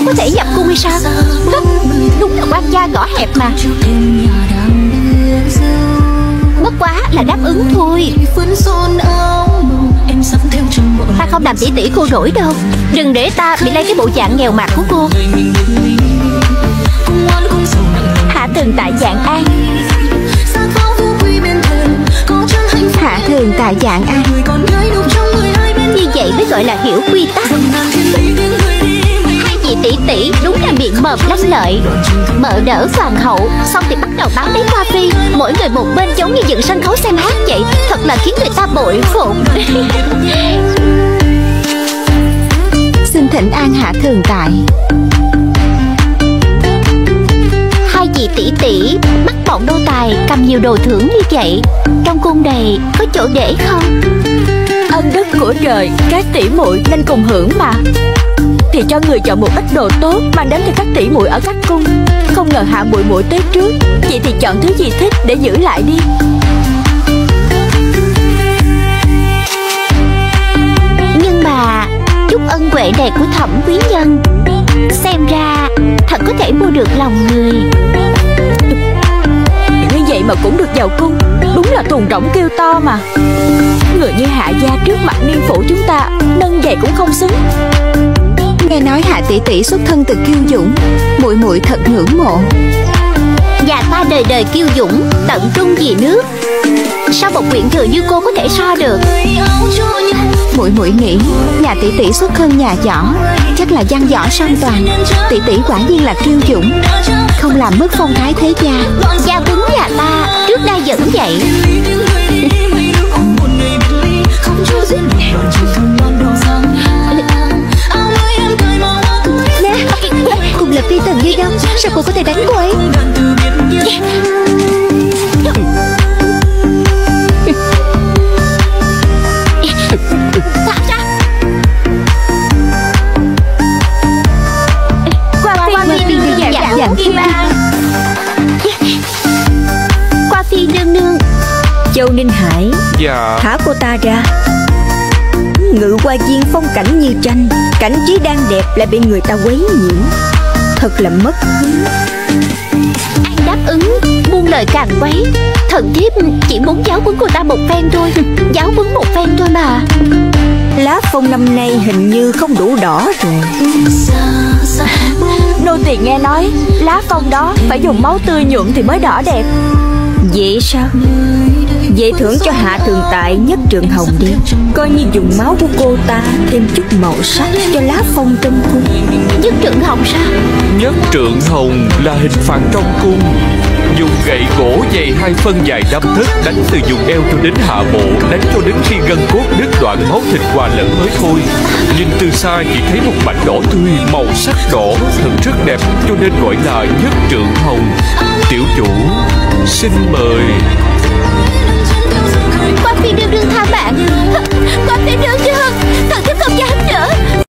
có thể nhập cung hay sao? Đúng là quan gia ngõ hẹp mà. Bất quá là đáp ứng thôi. Ta không làm tỷ tỷ cô nổi đâu. Đừng để ta bị lấy cái bộ dạng nghèo mạt của cô. Hạ thường tại Dạng An. Hạ thường tại Dạng An. Như vậy mới gọi là hiểu quy tắc. Hai vị tỷ tỷ đúng là miệng mồm lanh lợi. Mợ đỡ hoàng hậu, xong thì bắt đầu báo đến Hoa Phi. Mỗi người một bên giống như dựng sân khấu xem hát vậy. Thật là khiến người ta bội phục. Xin thỉnh an Hạ thường tại. Hai vị tỷ tỷ bắt bọn nô tài cầm nhiều đồ thưởng như vậy, trong cung này có chỗ để không? Ân đức của trời, các tỷ muội nên cùng hưởng mà. Thì cho người chọn một ít đồ tốt mang đến cho các tỷ muội ở các cung. Không ngờ Hạ muội muội tới trước, vậy thì chọn thứ gì thích để giữ lại đi. Nhưng mà chút ân huệ này của Thẩm quý nhân xem ra thật có thể mua được lòng người. Như vậy mà cũng được vào cung, đúng là thùng rỗng kêu to mà. Người như Hạ gia trước mặt niên phụ chúng ta nâng vậy cũng không xứng. Nghe nói Hạ tỷ tỷ xuất thân từ kiêu dũng, muội muội thật ngưỡng mộ. Và ta đời đời kiêu dũng, tận trung vì nước. Sao một quyện thừa như cô có thể so được? Muội muội nghĩ nhà tỷ tỷ xuất thân nhà võ, chắc là văn võ song toàn. Tỷ tỷ quả nhiên là kiêu dũng, không làm mất phong thái thế gia. Gia huấn nhà ta trước nay vẫn vậy. Nè, cùng là phi tần như nhau, sao cô có thể đánh cô ấy? Qua phi nương nương. Châu Ninh Hải, dạ. Thả cô ta ra. Ngự hoa viên phong cảnh như tranh, cảnh trí đang đẹp lại bị người ta quấy nhiễu, thật là mất hứng. An đáp ứng, buông lời càng quấy. Thần thiếp chỉ muốn giáo huấn cô ta một phen thôi. Giáo huấn một phen thôi mà. Lá phong năm nay hình như không đủ đỏ rồi. Nô tỳ nghe nói lá phong đó phải dùng máu tươi nhuộm thì mới đỏ đẹp. Vậy sao? Vậy thưởng cho Hạ thường tại nhất trượng hồng đi, coi như dùng máu của cô ta thêm chút màu sắc cho lá phong trong cung. Nhất trượng hồng sao? Nhất trượng hồng là hình phạt trong cung, dùng gậy gỗ dày 2 phân dài 5 thước, đánh từ vùng eo cho đến hạ bộ, đánh cho đến khi gân cốt đứt đoạn, máu thịt hòa lẫn mới thôi. Nhìn từ xa chỉ thấy một mảnh đỏ tươi, màu sắc đỏ thật rất đẹp, cho nên gọi là nhất trượng hồng. Tiểu chủ xin mời. Qua phi nương nương tha mạng. Qua phi nương